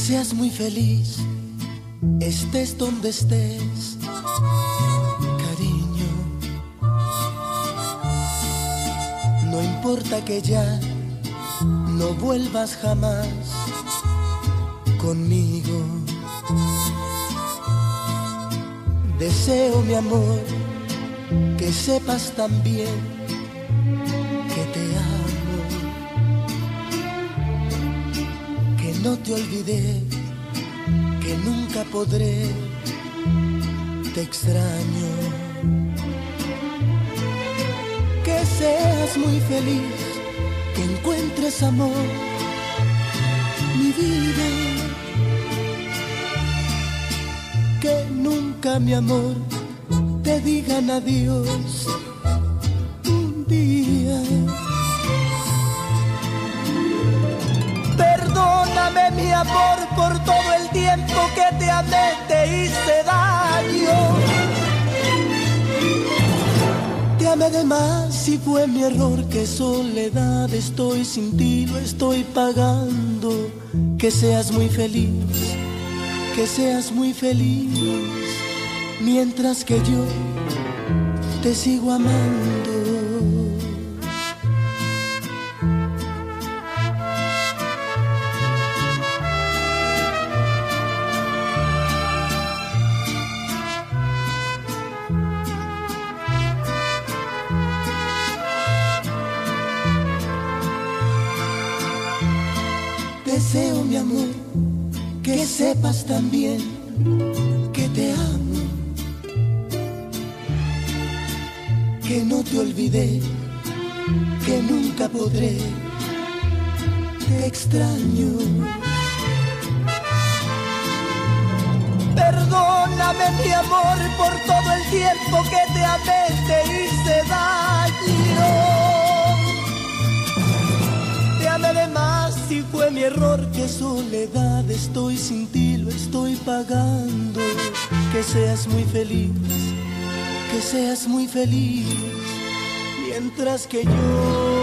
seas muy feliz, estés donde estés, cariño. No importa que ya no vuelvas jamás conmigo. Deseo, mi amor, que sepas también que te amo, que no te olvidé, que nunca podré, te extraño. Que seas muy feliz, que encuentres amor, mi vida. Que nunca, mi amor, te digan adiós un día. Perdóname, mi amor, por todo el tiempo que te amé, te hice daño. Te amé de más y fue mi error, que soledad estoy sin ti, lo estoy pagando. Que seas muy feliz, que seas muy feliz, mientras que yo te sigo amando. Deseo, mi amor, que sepas también que te amo, que no te olvidé, que nunca podré, te extraño. Perdóname, mi amor, por todo el tiempo que te amé, te hice daño. Te amé de más y fue mi error, que soledad estoy sin ti, lo estoy pagando. Que seas muy feliz, que seas muy feliz, mientras que yo